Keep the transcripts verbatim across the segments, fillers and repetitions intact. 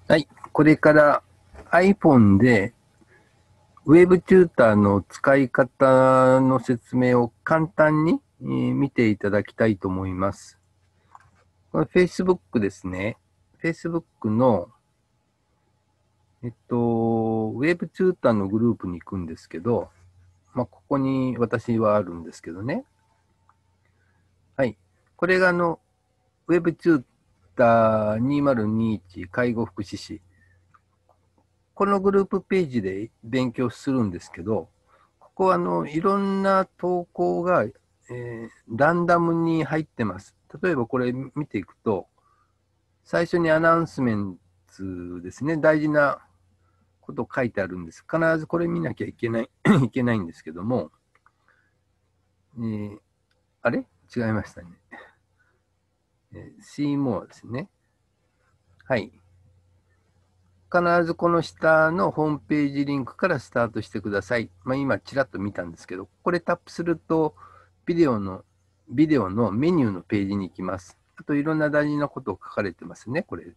はい。これから iPhone で Web チューターの使い方の説明を簡単にえー見ていただきたいと思います。これ Facebook ですね。Facebook の、えっと、Web チューターのグループに行くんですけど、まあ、ここに私はあるんですけどね。はい。これがあの、Web チューターにせんにじゅういち介護福祉士。このグループページで勉強するんですけど、ここはあのいろんな投稿が、えーランダムに入ってます。例えばこれ見ていくと、最初にアナウンスメントですね、大事なこと書いてあるんです。必ずこれ見なきゃいけない、いけないんですけども、えーあれ違いましたね。えー、See More ですね。はい。必ずこの下のホームページリンクからスタートしてください。まあ、今、ちらっと見たんですけど、これタップすると、ビデオの、ビデオのメニューのページに行きます。あと、いろんな大事なことを書かれてますね、これ。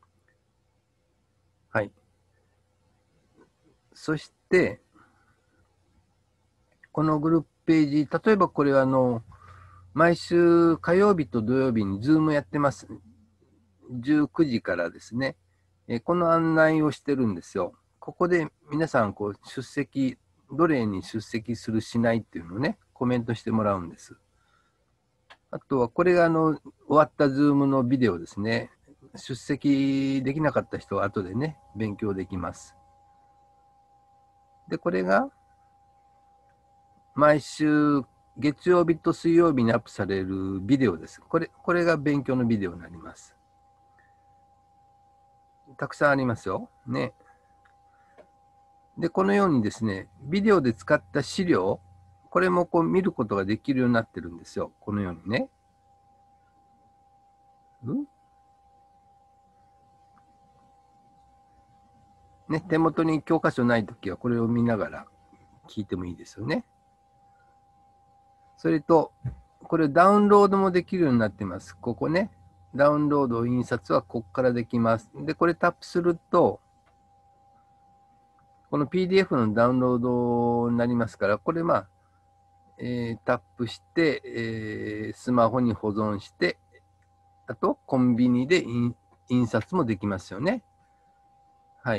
はい。そして、このグループページ、例えばこれはあの、毎週火曜日と土曜日にズームやってます。じゅうくじからですね。えこの案内をしてるんですよ。ここで皆さんこう出席、どれに出席するしないっていうのをね、コメントしてもらうんです。あとはこれがあの終わったズームのビデオですね。出席できなかった人は後でね、勉強できます。で、これが毎週月曜日と水曜日にアップされるビデオです。これ、これが勉強のビデオになります。たくさんありますよ。ね。で、このようにですね、ビデオで使った資料、これもこう見ることができるようになってるんですよ。このようにね。んね、手元に教科書ないときはこれを見ながら聞いてもいいですよね。それと、これダウンロードもできるようになってます。ここね。ダウンロード、印刷はここからできます。で、これタップすると、この ピーディーエフ のダウンロードになりますから、これまあ、えータップして、えースマホに保存して、あとコンビニで印印刷もできますよね。はい。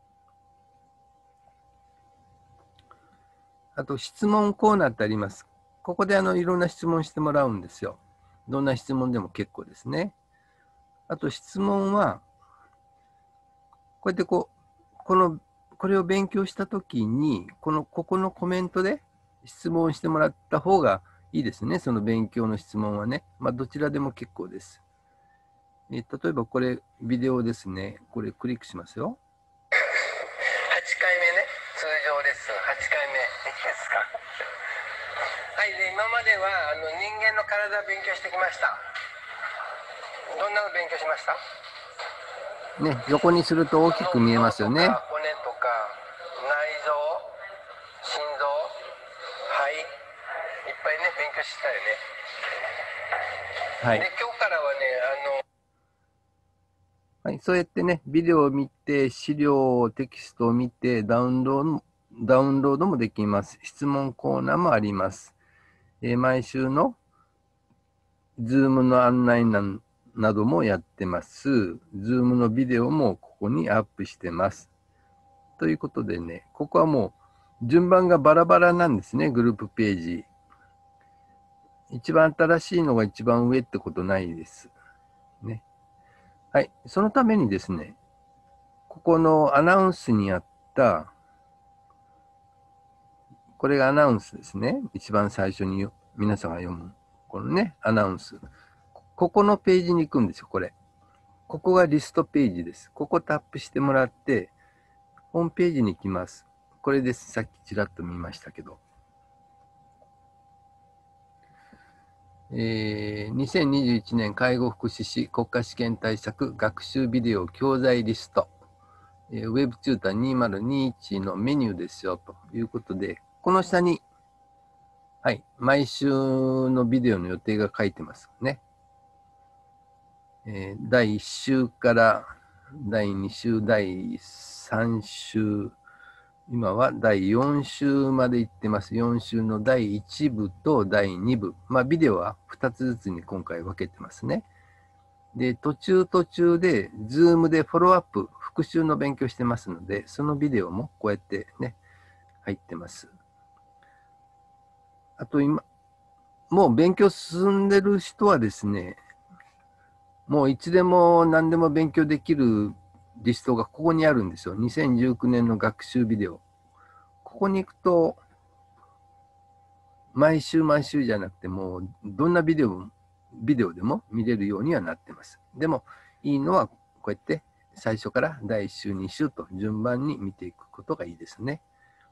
あと質問コーナーってあります。ここであのいろんな質問してもらうんですよ。どんな質問でも結構ですね。あと質問は、こうやってこう、この、これを勉強したときに、この、ここのコメントで質問してもらった方がいいですね。その勉強の質問はね。まあ、どちらでも結構です。え例えばこれ、ビデオですね。これクリックしますよ。はちかいめね。通常レッスンはちかいめ。いいですか。はい。で、今まではあの人間の体を勉強してきました。どんなの勉強しました？ね、横にすると大きく見えますよね。脳とか骨とか内臓、心臓、肺、いっぱいね、勉強したよね。はい。で、今日からはね、あの、はい、そうやってね、ビデオを見て、資料、テキストを見て、ダウンロード、ダウンロードもできます。質問コーナーもあります。えー毎週のズームの案内ななどもやってます。ズームのビデオもここにアップしてます。ということでね、ここはもう順番がバラバラなんですね、グループページ。一番新しいのが一番上ってことないです。ね。はい。そのためにですね、ここのアナウンスにあった、これがアナウンスですね。一番最初に皆さんが読む。このね、アナウンス。ここのページに行くんですよ、これ。ここがリストページです。ここタップしてもらって、ホームページに行きます。これです。さっきちらっと見ましたけど。えー、にせんにじゅういちねん介護福祉士国家試験対策学習ビデオ教材リスト、えー、ウェブチューターにせんにじゅういちのメニューですよということで、この下に、はい、毎週のビデオの予定が書いてますね。えー、だいいっ週からだいに週、だいさん週、今はだいよん週まで行ってます。よん週のだいいち部とだいに部。まあ、ビデオはふたつずつに今回分けてますね。で、途中途中で、ズームでフォローアップ、復習の勉強してますので、そのビデオもこうやってね、入ってます。あと今、もう勉強進んでる人はですね、もういつでも何でも勉強できるリストがここにあるんですよ。にせんじゅうきゅうねんの学習ビデオ。ここに行くと、毎週毎週じゃなくてもう、どんなビデオ、ビデオでも見れるようにはなってます。でも、いいのは、こうやって最初からだいいち週、に週と順番に見ていくことがいいですね。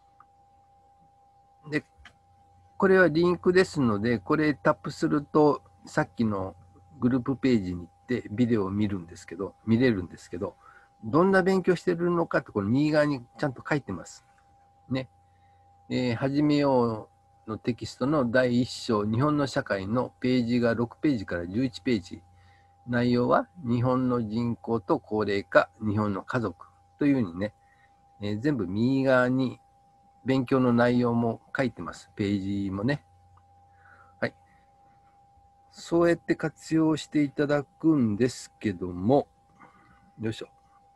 で、これはリンクですので、これタップすると、さっきのグループページに行ってビデオを見るんですけど、見れるんですけど、どんな勉強してるのかって、この右側にちゃんと書いてます。ね。えー、始めようのテキストのだいいち章、日本の社会のページがろくページからじゅういちページ。内容は日本の人口と高齢化、日本の家族というふうにね、えー、全部右側に勉強の内容も書いてます。ページもね。はい。そうやって活用していただくんですけども、よいしょ。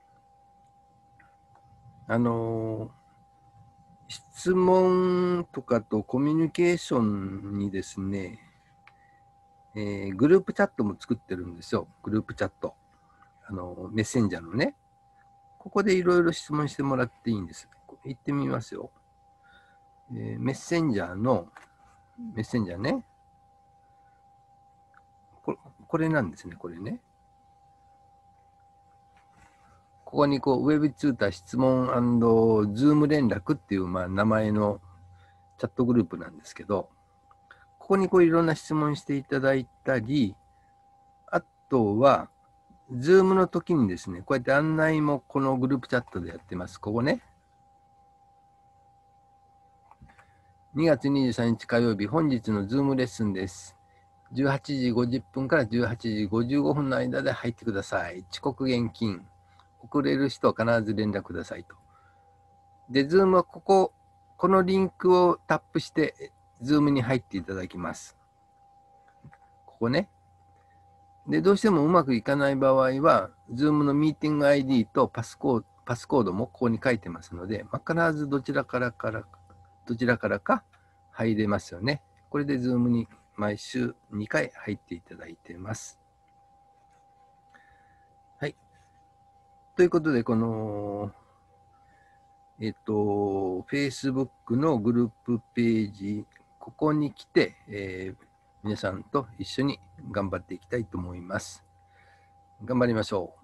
あのー、質問とかとコミュニケーションにですね、えー、グループチャットも作ってるんですよ。グループチャット。あの、メッセンジャーのね。ここでいろいろ質問してもらっていいんです。行ってみますよ。えー、メッセンジャーの、メッセンジャーね。これ、これなんですね、これね。ここにこう、ウェブチューター質問&ズーム連絡っていう、まあ、名前のチャットグループなんですけど、ここにこういろんな質問していただいたり、あとは、ズームの時にですね、こうやって案内もこのグループチャットでやってます。ここね。にがつにじゅうさんにち火曜日、本日のズームレッスンです。じゅうはちじごじゅっぷんからじゅうはちじごじゅうごふんの間で入ってください。遅刻厳禁。遅れる人は必ず連絡くださいと。で、ズームはここ、このリンクをタップして、ズームに入っていただきます。ここね。で、どうしてもうまくいかない場合は、ズームのミーティング アイディー とパスコード、パスコードもここに書いてますので、まあ、必ずどちらからから、どちらからか入れますよね。これでズームに毎週にかい入っていただいています。はい。ということで、この、えっと、Facebook のグループページ、ここに来て、えー、皆さんと一緒に頑張っていきたいと思います。頑張りましょう。